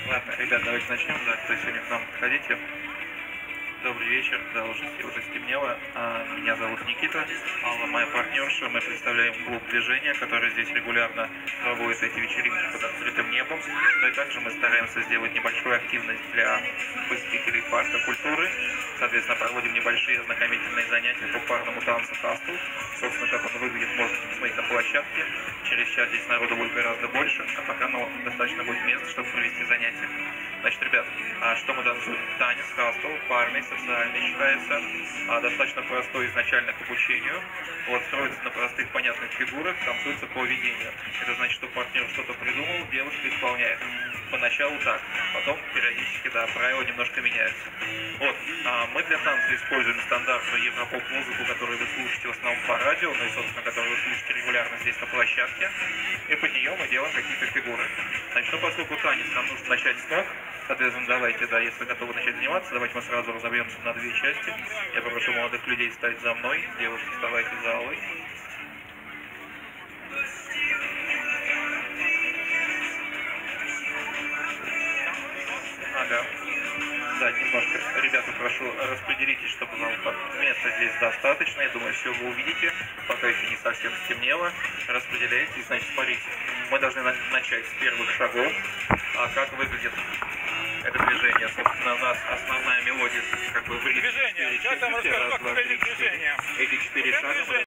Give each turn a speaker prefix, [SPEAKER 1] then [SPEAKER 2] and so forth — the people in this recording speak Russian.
[SPEAKER 1] Ладно, ребят, давайте начнем. Да, кто сегодня к нам приходите. Добрый вечер, да, уже стемнело. Меня зовут Никита, Алла моя партнерша. Мы представляем клуб движения, который здесь регулярно проводит эти вечеринки под открытым небом. Да и также мы стараемся сделать небольшую активность для посетителей парка культуры. Соответственно, проводим небольшие ознакомительные занятия по парному танцу кастл. Собственно, как он выглядит, можете посмотреть на площадке. Через час здесь народу будет гораздо больше, а пока достаточно будет места, чтобы провести занятия. Значит, ребят, что мы танцуем? Танец кастл, парный, социальный считается, достаточно простой изначально к обучению. Вот, строится на простых понятных фигурах, танцуется по ведению. Это значит, что партнер что-то придумал, девушка исполняет. Поначалу так, потом периодически, да, правила немножко меняются. Вот, мы для танца используем стандартную европоп-музыку, которую вы слушаете в основном по радио, ну и, собственно, которую вы слушаете регулярно здесь на площадке. И под нее мы делаем какие-то фигуры. Значит, ну, поскольку танец нам нужно начать с ног, соответственно, давайте, да, если готовы начать заниматься, давайте мы сразу разобьемся на две части. Я попрошу молодых людей встать за мной, девушки, вставайте за Аллой. Ага. Да, немножко, ребята, прошу, распределитесь, чтобы нам места здесь достаточно. Я думаю, все вы увидите, пока еще не совсем стемнело. Распределяйтесь, значит, смотрите, мы должны начать с первых шагов. Как выглядит это движение? Собственно, у нас основная мелодия, как бы,
[SPEAKER 2] Движение. Сейчас я вам расскажу, как выглядит движение.
[SPEAKER 1] Эти 4 шага.